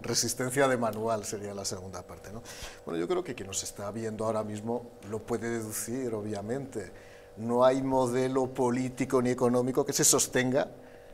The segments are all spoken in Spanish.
Resistencia de manual sería la segunda parte, ¿no? Bueno, yo creo que quien nos está viendo ahora mismo lo puede deducir, obviamente. No hay modelo político ni económico que se sostenga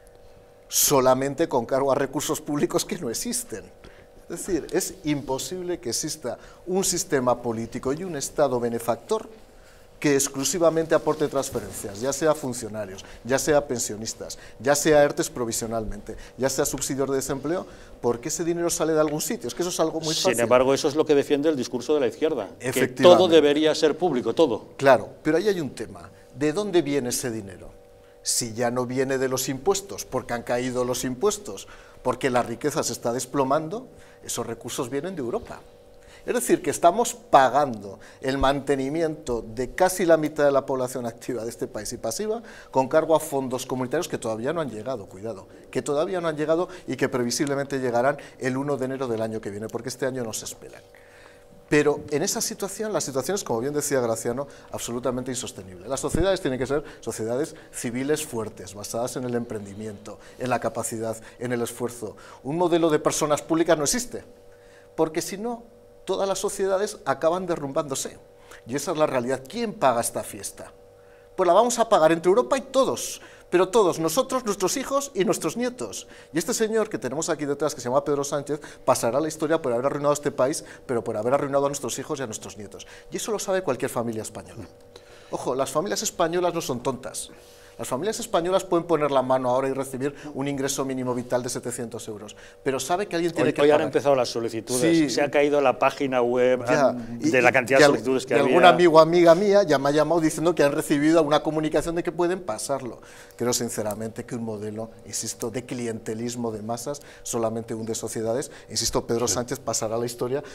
solamente con cargo a recursos públicos que no existen. Es decir, es imposible que exista un sistema político y un Estado benefactor que exclusivamente aporte transferencias, ya sea funcionarios, ya sea pensionistas, ya sea ERTES provisionalmente, ya sea subsidios de desempleo, porque ese dinero sale de algún sitio. Es que eso es algo muy fácil. Sin embargo, eso es lo que defiende el discurso de la izquierda, que todo debería ser público, todo. Claro, pero ahí hay un tema. ¿De dónde viene ese dinero? Si ya no viene de los impuestos, porque han caído los impuestos, porque la riqueza se está desplomando, esos recursos vienen de Europa. Es decir, que estamos pagando el mantenimiento de casi la mitad de la población activa de este país y pasiva con cargo a fondos comunitarios que todavía no han llegado, cuidado, que todavía no han llegado y que previsiblemente llegarán el 1 de enero del año que viene, porque este año no se esperan. Pero en esa situación, la situación es, como bien decía Graciano, absolutamente insostenible. Las sociedades tienen que ser sociedades civiles fuertes, basadas en el emprendimiento, en la capacidad, en el esfuerzo. Un modelo de personas públicas no existe, porque si no, todas las sociedades acaban derrumbándose. Y esa es la realidad. ¿Quién paga esta fiesta? Pues la vamos a pagar entre Europa y todos, pero todos, nosotros, nuestros hijos y nuestros nietos. Y este señor que tenemos aquí detrás, que se llama Pedro Sánchez, pasará a la historia por haber arruinado este país, pero por haber arruinado a nuestros hijos y a nuestros nietos. Y eso lo sabe cualquier familia española. Ojo, las familias españolas no son tontas. Las familias españolas pueden poner la mano ahora y recibir un ingreso mínimo vital de 700 euros, pero sabe que alguien tiene que pagar. Hoy han empezado las solicitudes, sí, se ha caído la página web de la cantidad de solicitudes que había. Algún amigo o amiga mía ya me ha llamado diciendo que han recibido una comunicación de que pueden pasarlo. Creo sinceramente que un modelo, insisto, de clientelismo de masas solamente hunde sociedades. Insisto, Pedro Sánchez pasará a la historia